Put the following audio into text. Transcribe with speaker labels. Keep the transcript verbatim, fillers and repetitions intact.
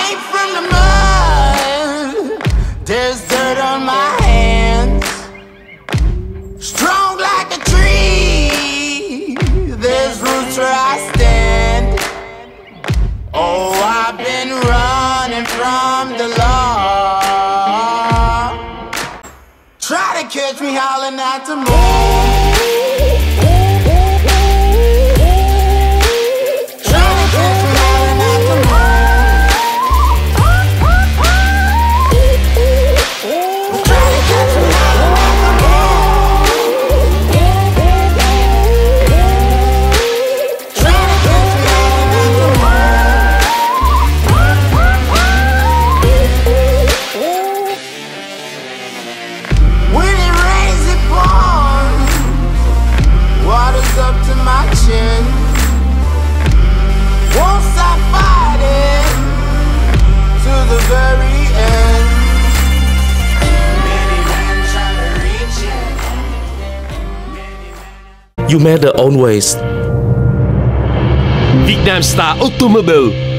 Speaker 1: came from the mud, there's dirt on my hands. Strong like a tree, there's roots where I stand. Oh, I've been running from the law. Try to catch me howling at the moon. Up to my chin, won't stop fighting to the very end. Many men try to reach it.
Speaker 2: You made the own ways.
Speaker 3: Việt Nam Star Automobile